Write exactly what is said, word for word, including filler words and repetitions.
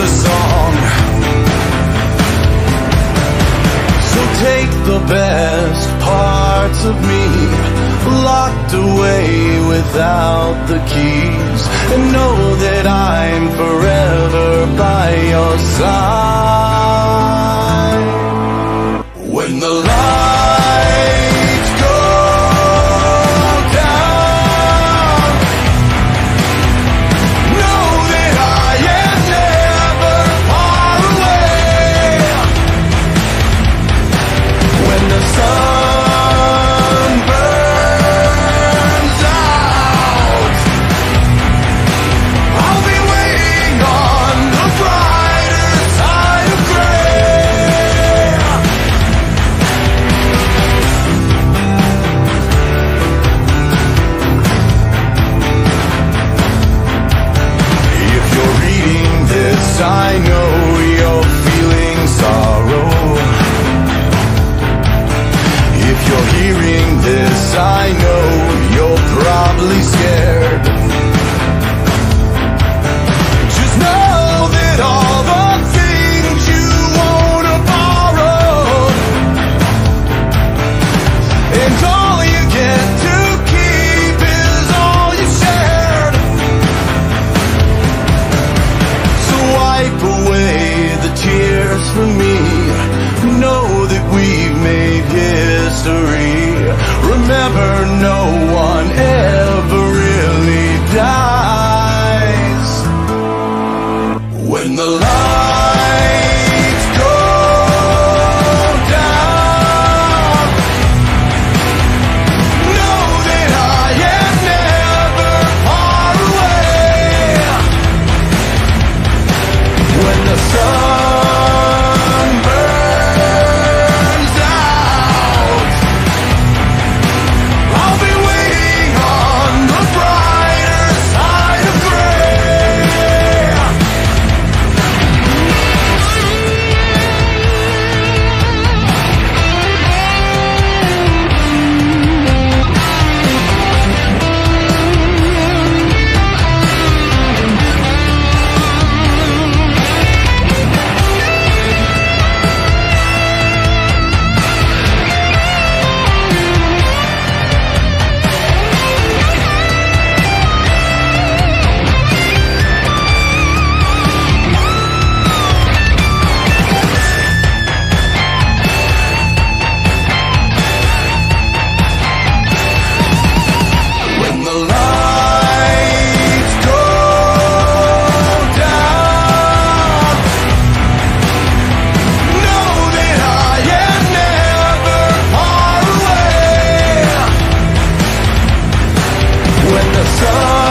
a song. So take the best parts of me, locked away without the keys, and know that I'm forever by your side. When the lights go down, know that I am never far away. When the sun burns out, I'll be waiting on the brighter side of gray. If you're reading this, I know you're feeling sorrow. If you're hearing this, I know you're probably scared. Just know that all the things you wanna borrow, and all you get to keep is all you shared. So wipe away the tears from me. Know that we've made history. Remember, no one ever really dies. When the lights go down, know that I am never far away. When the sun burns out, I'll be waiting on the brighter side of gray. When the lights go down, know that I am never far away. When the sun